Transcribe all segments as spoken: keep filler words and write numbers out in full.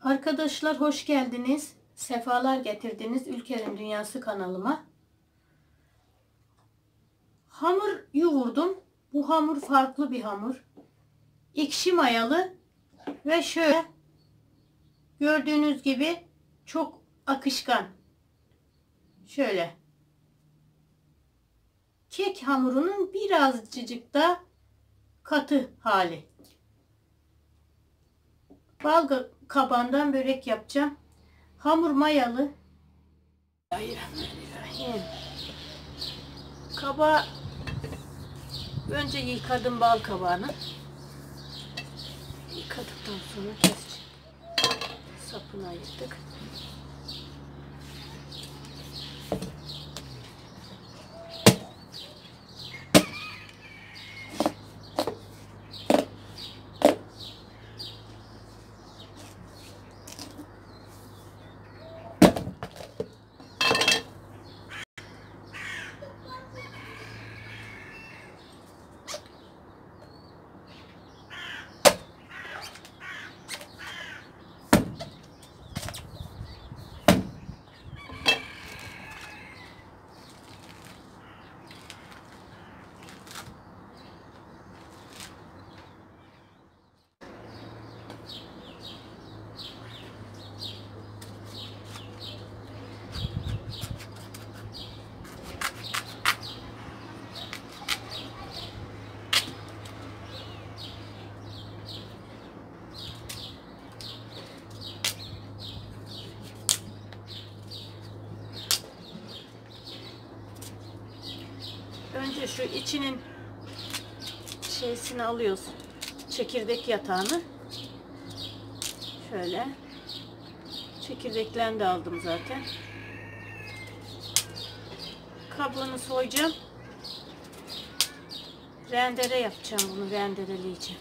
Arkadaşlar hoş geldiniz. Sefalar getirdiniz Ülker'in Dünyası kanalıma. Hamur yoğurdum. Bu hamur farklı bir hamur. Ekşi mayalı ve şöyle gördüğünüz gibi çok akışkan. Şöyle. Kek hamurunun birazcık da katı hali. Bal kabağından börek yapacağım. Hamur mayalı. Kabağı önce yıkadım, bal kabağını. Yıkadıktan sonra keseceğim. Sapını ayırdık. Önce şu içinin şeysini alıyoruz. Çekirdek yatağını. Şöyle. Çekirdeklerini de aldım zaten. Kabuğunu soyacağım. Rendere yapacağım bunu. Rendereleyeceğim.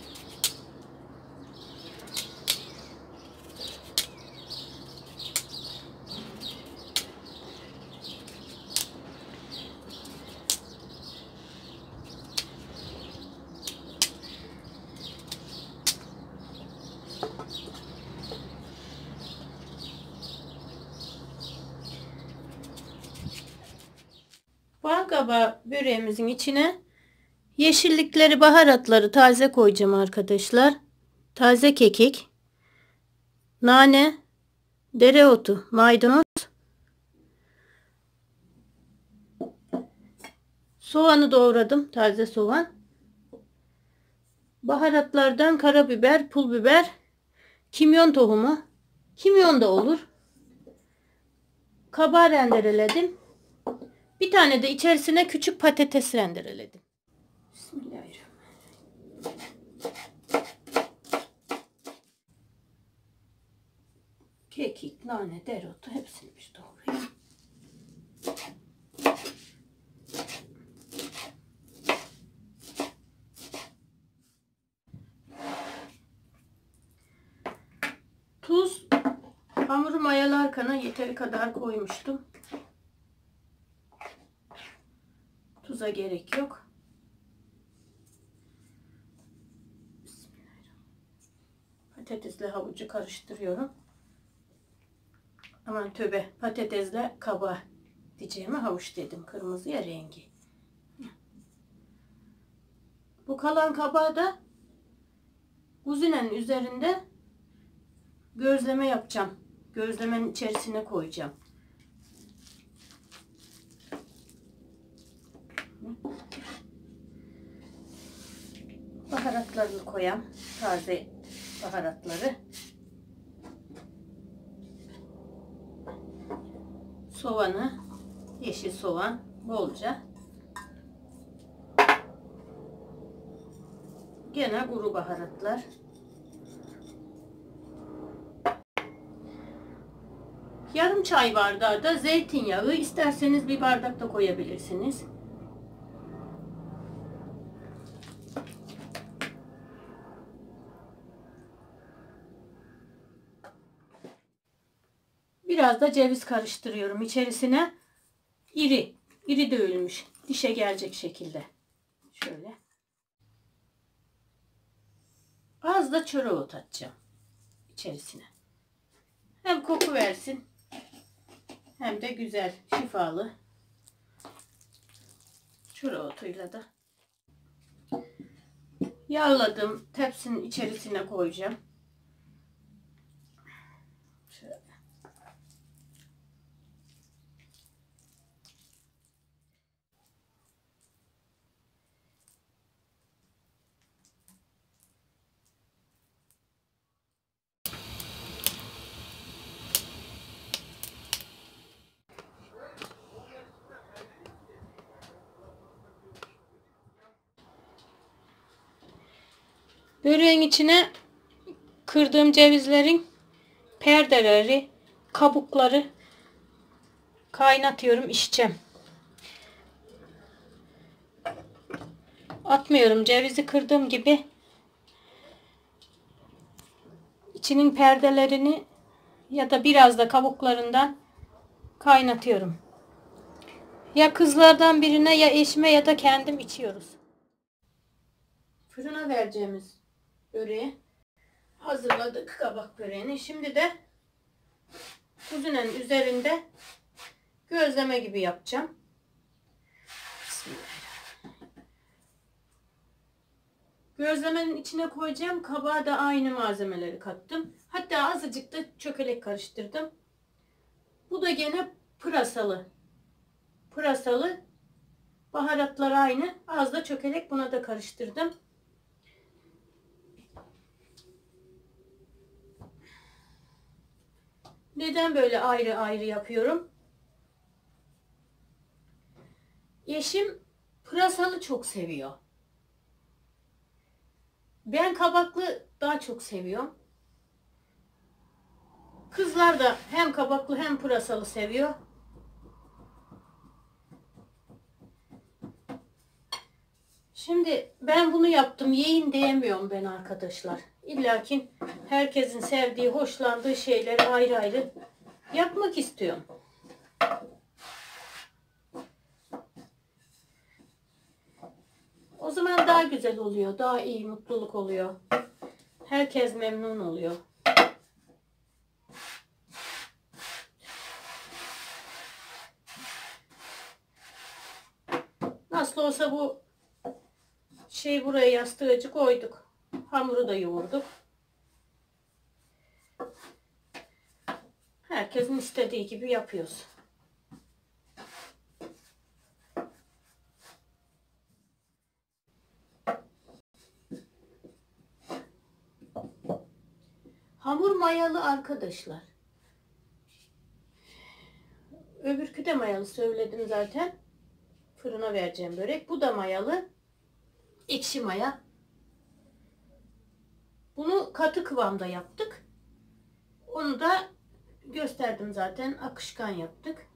Bal kabağı böreğimizin içine yeşillikleri, baharatları taze koyacağım arkadaşlar. Taze kekik, nane, dereotu, maydanoz, soğanı doğradım, taze soğan. Baharatlardan karabiber, pul biber, kimyon tohumu, kimyon da olur. Kabağı rendereledim. Bir tane de içerisine küçük patates rendereledim. Bismillahirrahmanirrahim. Kekik, nane, dereotu hepsini bir doğrayayım. Tuz, hamuru mayalarken yeteri kadar koymuştum. Tuza gerek yok. Patatesle havucu karıştırıyorum. Aman tövbe, patatesle kabağı diyeceğime havuç dedim. Kırmızıya rengi. Bu kalan kabağı da kuzinenin üzerinde gözleme yapacağım. Gözlemenin içerisine koyacağım. Baharatlarını koyayım. Taze baharatları. Soğanı, yeşil soğan bolca. Gene kuru baharatlar. Yarım çay bardağı da zeytinyağı, isterseniz bir bardak da koyabilirsiniz. Biraz da ceviz karıştırıyorum içerisine. İri, iri dövülmüş, dişe gelecek şekilde. Şöyle. Az da çörek ot atacağım içerisine. Hem koku versin hem de güzel, şifalı. Çörotuyla da yağladım. Tepsinin içerisine koyacağım. Şöyle. Böreğin içine kırdığım cevizlerin perdeleri, kabukları kaynatıyorum, içeceğim. Atmıyorum. Cevizi kırdığım gibi içinin perdelerini ya da biraz da kabuklarından kaynatıyorum. Ya kızlardan birine, ya eşime, ya da kendim içiyoruz. Fırına vereceğimiz böreği hazırladık, kabak böreğini. Şimdi de kuzunenin üzerinde gözleme gibi yapacağım. Gözlemenin içine koyacağım kabağa da aynı malzemeleri kattım. Hatta azıcık da çökelek karıştırdım. Bu da gene pırasalı. Pırasalı. Baharatlar aynı. Az da çökelek, buna da karıştırdım. Neden böyle ayrı ayrı yapıyorum? Eşim pırasalı çok seviyor. Ben kabaklı daha çok seviyorum. Kızlar da hem kabaklı hem pırasalı seviyor. Şimdi ben bunu yaptım, yiyin diyemiyorum ben arkadaşlar. İlla ki herkesin sevdiği, hoşlandığı şeyleri ayrı ayrı yapmak istiyorum. O zaman daha güzel oluyor, daha iyi, mutluluk oluyor. Herkes memnun oluyor. Nasıl olsa bu şey, buraya yastığıcı koyduk. Hamuru da yoğurduk. Herkesin istediği gibi yapıyoruz. Hamur mayalı arkadaşlar. Öbürkü de mayalı, söyledim zaten. Fırına vereceğim börek. Bu da mayalı. Ekşi maya. Bunu katı kıvamda yaptık. Onu da gösterdim zaten. Akışkan yaptık.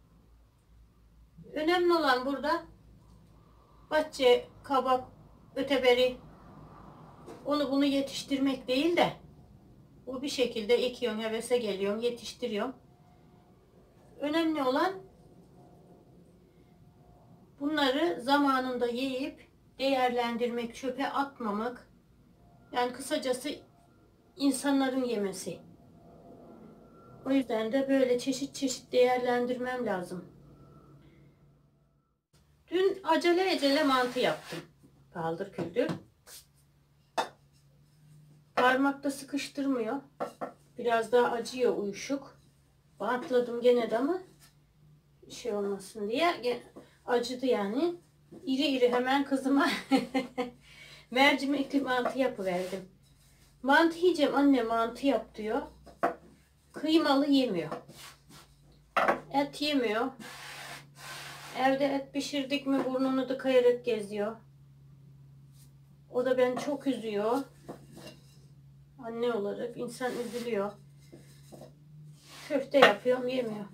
Önemli olan burada bahçe, kabak, öteberi, onu bunu yetiştirmek değil de bu bir şekilde ekiyorum, hevese geliyorum, yetiştiriyorum. Önemli olan bunları zamanında yiyip değerlendirmek, çöpe atmamak. Yani kısacası insanların yemesi. O yüzden de böyle çeşit çeşit değerlendirmem lazım. Dün acele acele mantı yaptım. Paldır küldür. Parmakta sıkıştırmıyor. Biraz daha acıyor, uyuşuk. Bantladım gene de ama şey olmasın diye. Acıdı yani. İri iri hemen kızıma mercimekli mantı yapıverdim. Mantı yiyeceğim anne, mantı yap diyor. Kıymalı yemiyor. Et yemiyor. Evde et pişirdik mi burnunu tıkayarak geziyor. O da beni çok üzüyor. Anne olarak insan üzülüyor. Köfte yapıyorum, yemiyor.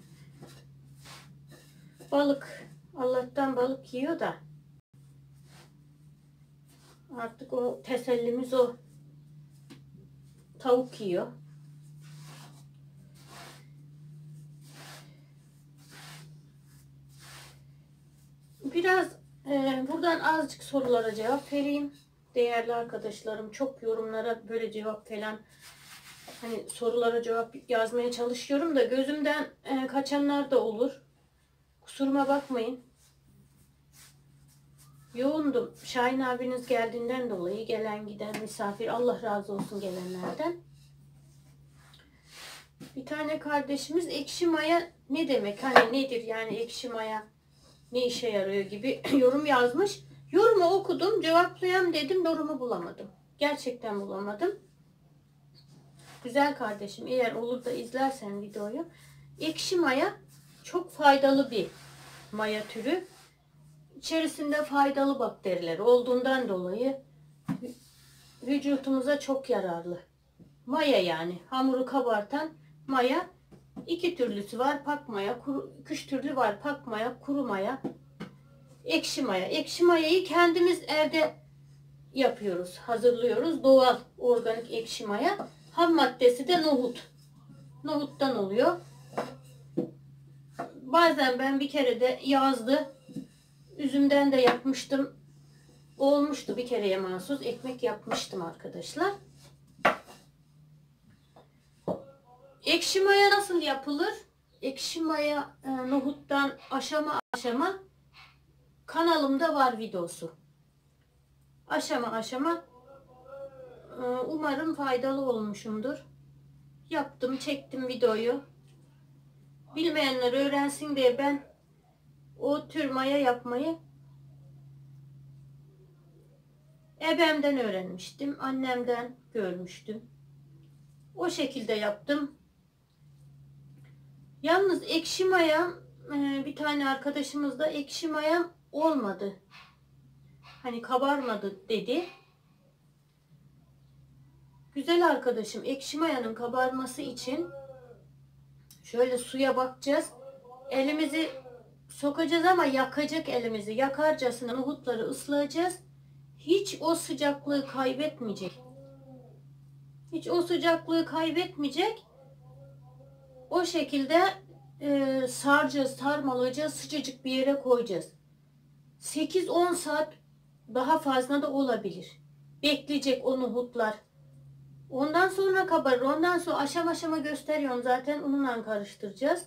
Balık. Allah'tan balık yiyor da. Artık o tesellimiz o. Tavuk yiyor. Biraz e, buradan azıcık sorulara cevap vereyim. Değerli arkadaşlarım, çok yorumlara böyle cevap falan Hani sorulara cevap yazmaya çalışıyorum da gözümden e, kaçanlar da olur. Kusuruma bakmayın. Yoğundum. Şahin abiniz geldiğinden dolayı gelen giden misafir, Allah razı olsun gelenlerden. Bir tane kardeşimiz ekşi maya ne demek? Hani nedir yani ekşi maya? Ne işe yarıyor gibi yorum yazmış. Yorumu okudum, cevaplayayım dedim, yorumu bulamadım. Gerçekten bulamadım. Güzel kardeşim, eğer olur da izlersen videoyu. Ekşi maya çok faydalı bir maya türü. İçerisinde faydalı bakteriler olduğundan dolayı vücutumuza çok yararlı. Maya yani hamuru kabartan maya. İki türlüsü var. Pak maya, kuru, üç türlü var. Pak maya, kuru maya, ekşi maya. Ekşi mayayı kendimiz evde yapıyoruz, hazırlıyoruz. Doğal, organik ekşi maya. Ham maddesi de nohut. Nohuttan oluyor. Bazen ben bir kere de yazdı. Üzümden de yapmıştım. Olmuştu bir kereye mahsus. Ekmek yapmıştım arkadaşlar. Ekşi maya nasıl yapılır? Ekşi maya e, nohuttan aşama aşama kanalımda var videosu. Aşama aşama e, umarım faydalı olmuşumdur. Yaptım, çektim videoyu. Bilmeyenler öğrensin diye ben o tür maya yapmayı ebemden öğrenmiştim. Annemden görmüştüm. O şekilde yaptım. Yalnız ekşi maya, bir tane arkadaşımız da ekşi maya olmadı. Hani kabarmadı dedi. Güzel arkadaşım, ekşi mayanın kabarması için şöyle suya bakacağız. Elimizi sokacağız ama yakacak elimizi. Yakarcasına nohutları ıslayacağız. Hiç o sıcaklığı kaybetmeyecek. Hiç o sıcaklığı kaybetmeyecek. O şekilde e, saracağız, sarmalayacağız, sıcacık bir yere koyacağız. sekiz on saat daha fazla da olabilir. Bekleyecek o nohutlar. Ondan sonra kabarır. Ondan sonra aşama aşama gösteriyorum zaten. Ununla karıştıracağız.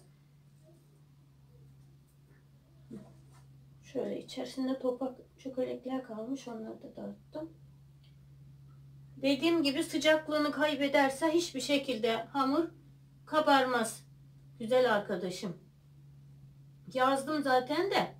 Şöyle içerisinde topak çökelekler kalmış. Onları da dağıttım. Dediğim gibi sıcaklığını kaybederse hiçbir şekilde hamur kabarmaz. Güzel arkadaşım. Yazdım zaten de.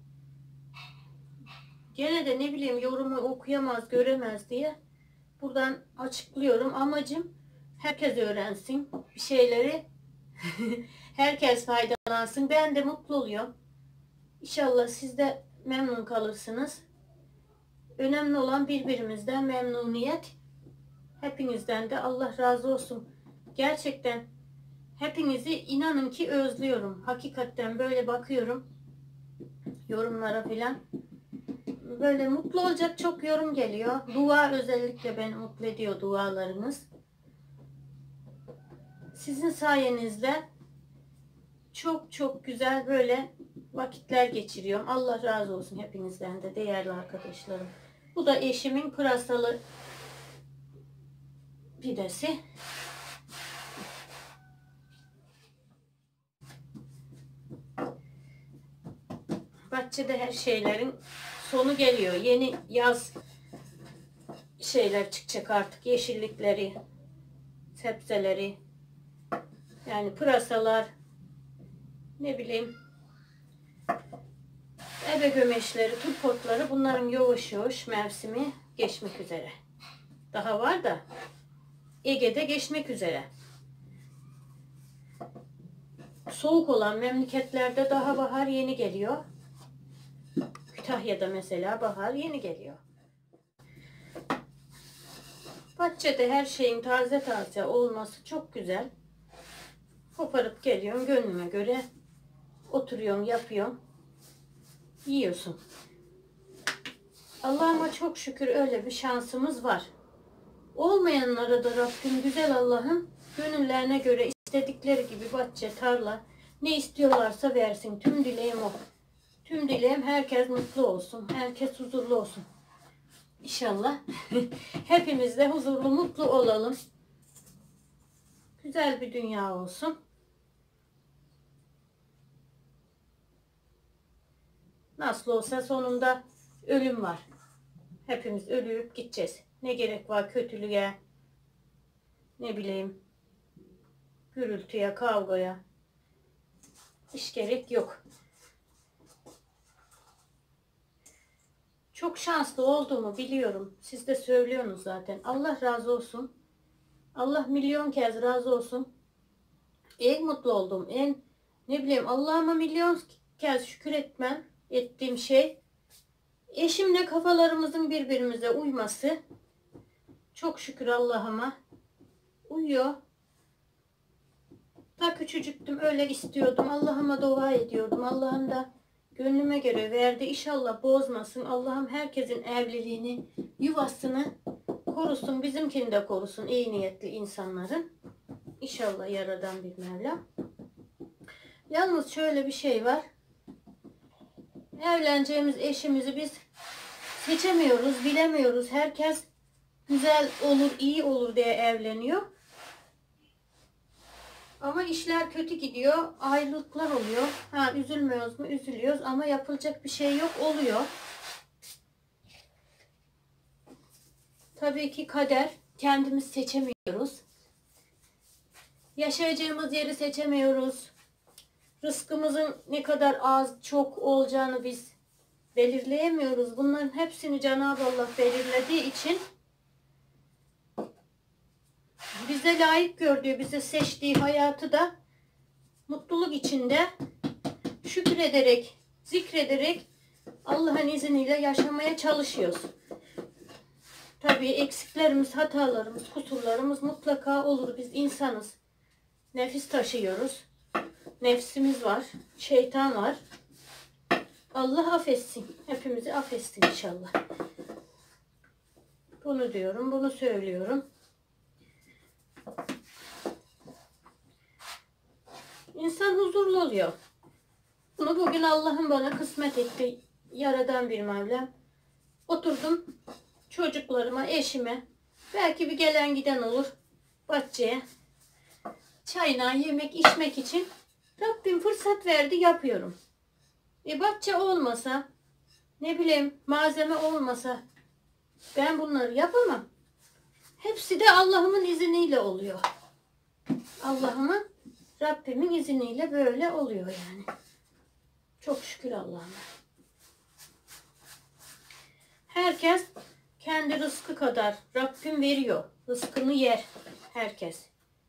Gene de ne bileyim yorumu okuyamaz, göremez diye buradan açıklıyorum. Amacım herkes öğrensin bir şeyleri. Herkes faydalansın. Ben de mutlu oluyorum. İnşallah siz de memnun kalırsınız. Önemli olan birbirimizden memnuniyet. Hepinizden de Allah razı olsun. Gerçekten hepinizi inanın ki özlüyorum. Hakikaten böyle bakıyorum yorumlara filan. Böyle mutlu olacak çok yorum geliyor. Dua özellikle beni mutlu ediyor, dualarınız. Sizin sayenizde çok çok güzel böyle vakitler geçiriyorum. Allah razı olsun hepinizden de değerli arkadaşlarım. Bu da eşimin pırasalı pidesi. Bahçede her şeylerin sonu geliyor. Yeni yaz şeyler çıkacak artık. Yeşillikleri, sebzeleri, yani pırasalar, ne bileyim ebe gömeçleri, turpotları, bunların yavaş yavaş mevsimi geçmek üzere. Daha var da Ege'de geçmek üzere. Soğuk olan memleketlerde daha bahar yeni geliyor. Kütahya'da mesela bahar yeni geliyor. Bahçede her şeyin taze taze olması çok güzel. Koparıp geliyorum gönlüme göre. Oturuyorum, yapıyorum. Yiyorsun. Allah'ıma çok şükür öyle bir şansımız var. Olmayanlara da Rabbim güzel Allah'ım gönüllerine göre istedikleri gibi bahçe, tarla ne istiyorlarsa versin. Tüm dileğim o. Tüm dileğim herkes mutlu olsun. Herkes huzurlu olsun. İnşallah hepimiz de huzurlu, mutlu olalım. Güzel bir dünya olsun. Nasıl olsa sonunda ölüm var. Hepimiz ölüp gideceğiz. Ne gerek var kötülüğe, ne bileyim, gürültüye, kavgaya. Hiç gerek yok. Çok şanslı olduğumu biliyorum. Siz de söylüyorsunuz zaten. Allah razı olsun. Allah milyon kez razı olsun. En mutlu olduğum, en ne bileyim Allah'ıma milyon kez şükür etmem, ettiğim şey eşimle kafalarımızın birbirimize uyması. Çok şükür Allah'ıma. Uyuyor. Ta küçücüktüm, öyle istiyordum. Allah'ıma dua ediyordum. Allah'ım da gönlüme göre verdi. İnşallah bozmasın. Allah'ım herkesin evliliğini, yuvasını korusun. Bizimkini de korusun. İyi niyetli insanların. İnşallah yaradan bir Mevla. Yalnız şöyle bir şey var. Evleneceğimiz eşimizi biz seçemiyoruz, bilemiyoruz. Herkes güzel olur, iyi olur diye evleniyor. Ama işler kötü gidiyor. Ayrılıklar oluyor. Ha, üzülmüyoruz mu? Üzülüyoruz ama yapılacak bir şey yok, oluyor. Tabii ki kader. Kendimiz seçemiyoruz. Yaşayacağımız yeri seçemiyoruz. Rızkımızın ne kadar az, çok olacağını biz belirleyemiyoruz. Bunların hepsini Cenab-ı Allah belirlediği için bize layık gördüğü, bize seçtiği hayatı da mutluluk içinde şükür ederek, zikrederek Allah'ın izniyle yaşamaya çalışıyoruz. Tabii eksiklerimiz, hatalarımız, kusurlarımız mutlaka olur. Biz insanız. Nefis taşıyoruz. Nefsimiz var. Şeytan var. Allah affetsin. Hepimizi affetsin inşallah. Bunu diyorum, bunu söylüyorum. İnsan huzurlu oluyor. Bunu bugün Allah'ım bana kısmet etti. Yaradan bir Mevlam. Oturdum çocuklarıma, eşime, belki bir gelen giden olur, bahçeye çayına, yemek içmek için Rabbim fırsat verdi, yapıyorum. E bahçe olmasa, ne bileyim malzeme olmasa ben bunları yapamam. Hepsi de Allah'ımın izniyle oluyor. Allah'ımın, Rabbimin izniyle böyle oluyor yani. Çok şükür Allah'ıma. Herkes kendi rızkı kadar Rabbim veriyor. Rızkını yer herkes.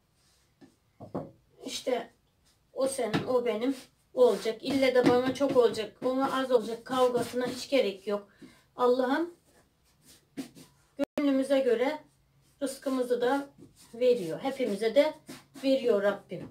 İşte o senin, o benim olacak. İlle de bana çok olacak, ona az olacak kavgasına hiç gerek yok. Allah'ım gönlümüze göre rızkımızı da veriyor. Hepimize de veriyor Rabbim.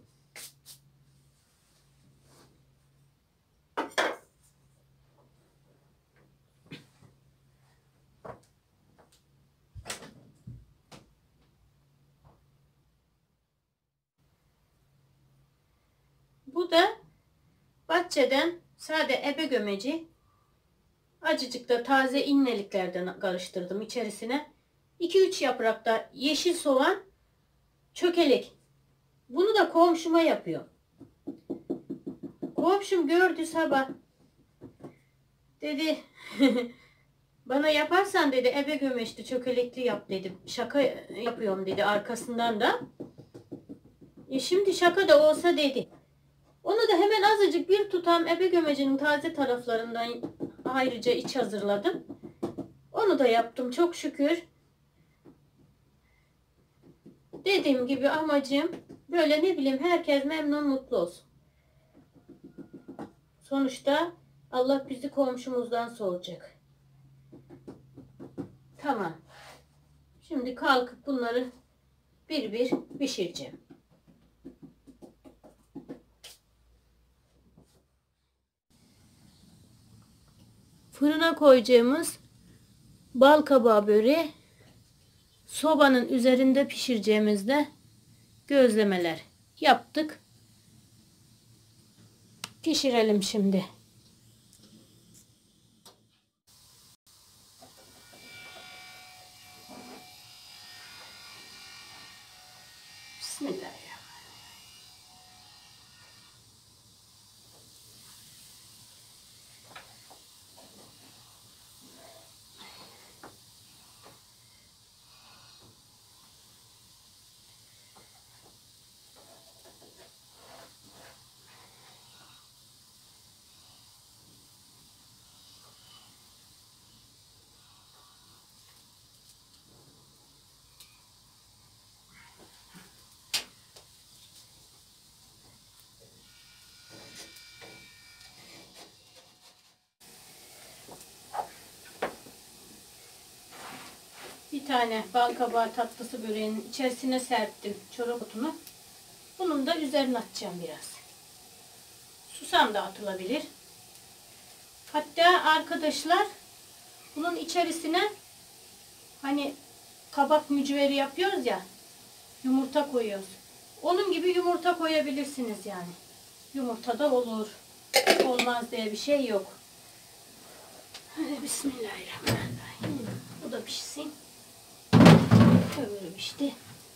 Bu da bahçeden sade ebe gömeci, acıcık da taze inneliklerden karıştırdım içerisine. iki üç yaprakta yeşil soğan, çökelek. Bunu da komşuma yapıyor. Komşum gördü sabah. Dedi bana yaparsan dedi ebe gömeçli çökelekli yap dedim. Şaka yapıyorum dedi arkasından da. E şimdi şaka da olsa dedi. Onu da hemen azıcık bir tutam ebe gömecinin taze taraflarından ayrıca iç hazırladım. Onu da yaptım çok şükür. Dediğim gibi amacım böyle ne bileyim herkes memnun mutlu olsun. Sonuçta Allah bizi komşumuzdan soracak. Tamam. Şimdi kalkıp bunları bir bir pişireceğim. Fırına koyacağımız bal kabağı böreği sobanın üzerinde pişireceğimizde gözlemeler yaptık. Pişirelim şimdi. Bismillahirrahmanirrahim. bir tane bal kabağı tatlısı böreğinin içerisine serptim çörek otunu. Bunun da üzerine atacağım biraz. Susam da atılabilir. Hatta arkadaşlar bunun içerisine hani kabak mücveri yapıyoruz ya, yumurta koyuyoruz. Onun gibi yumurta koyabilirsiniz yani. Yumurta da olur. Olmaz diye bir şey yok. Hadi bismillahirrahmanirrahim. Bu da pişsin. Öbürü pişti.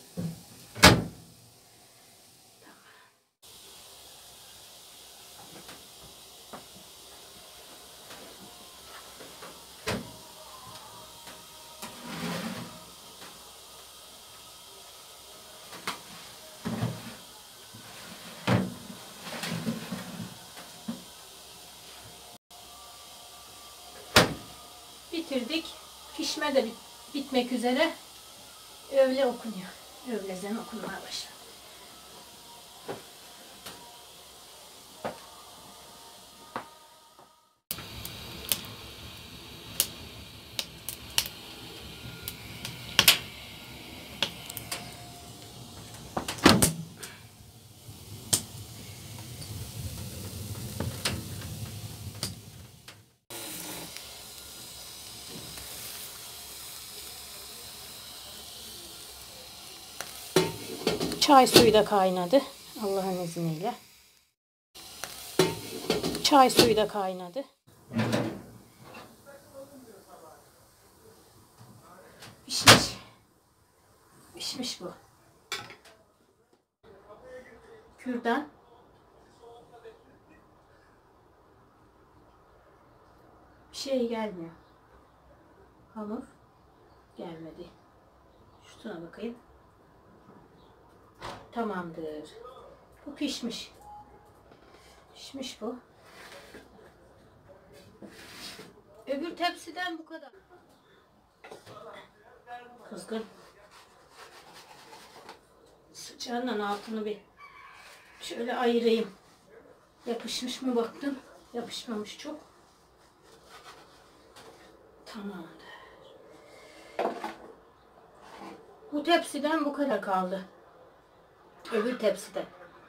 Bitirdik. Pişme de bit bitmek üzere. Öğle okunuyor. Öğle ezan okunmaya başladı. Çay suyu da kaynadı. Allah'ın izniyle. Çay suyu da kaynadı. Pişmiş. Pişmiş bu. Kürdan. Bir şey gelmiyor. Hamur gelmedi. Şuna bakayım. Tamamdır. Bu pişmiş. Pişmiş bu. Öbür tepsiden bu kadar. Kızgın. Sıcağından altını bir şöyle ayırayım. Yapışmış mı baktım. Yapışmamış çok. Tamamdır. Bu tepsiden bu kadar kaldı. Öbür tepside.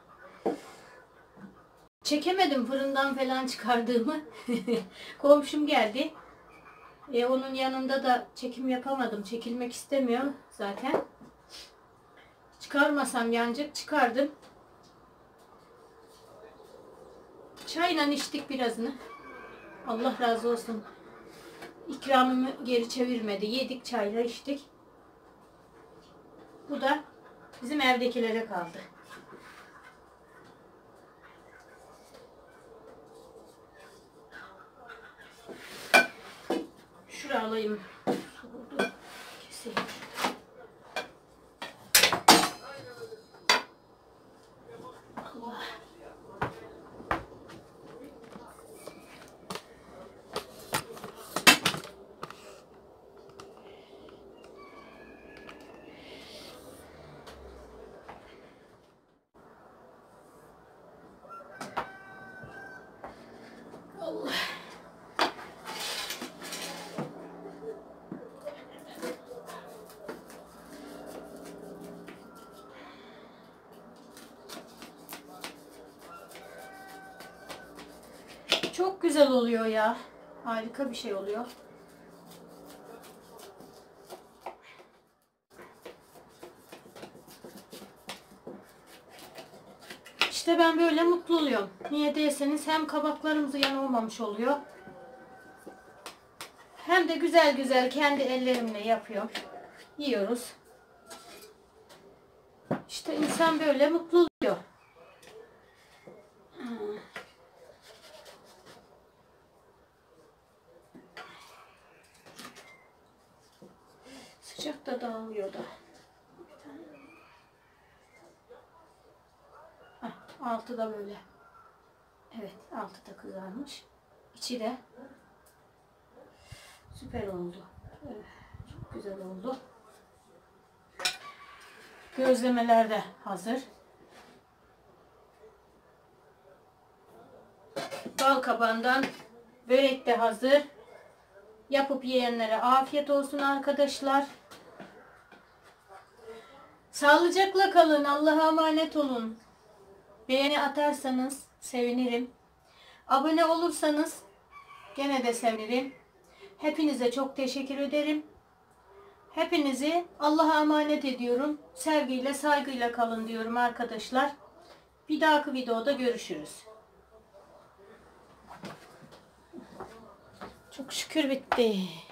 Çekemedim fırından falan çıkardığımı. Komşum geldi. E, onun yanında da çekim yapamadım. Çekilmek istemiyor zaten. Çıkarmasam yanacak. Çıkardım. Çayla içtik birazını. Allah razı olsun. İkramımı geri çevirmedi. Yedik çayla içtik. Bu da bizim evdekilere kaldı. Şuraya alayım. Soğudu. Keseyim. Allah. Allah. Çok güzel oluyor ya. Harika bir şey oluyor. İşte ben böyle mutlu oluyorum. Niye derseniz hem kabaklarımız yanılmamış oluyor. Hem de güzel güzel kendi ellerimle yapıyorum. Yiyoruz. İşte insan böyle mutlu oluyor. Sıcak da dağılıyor da. Heh, altı da böyle. Evet, altı da kızarmış. İçi de süper oldu. Evet, çok güzel oldu. Gözlemeler de hazır. Bal kabağından börek de hazır. Yapıp yiyenlere afiyet olsun arkadaşlar. Sağlıcakla kalın. Allah'a emanet olun. Beğeni atarsanız sevinirim. Abone olursanız gene de sevinirim. Hepinize çok teşekkür ederim. Hepinizi Allah'a emanet ediyorum. Sevgiyle, saygıyla kalın diyorum arkadaşlar. Bir dahaki videoda görüşürüz. Çok şükür bitti.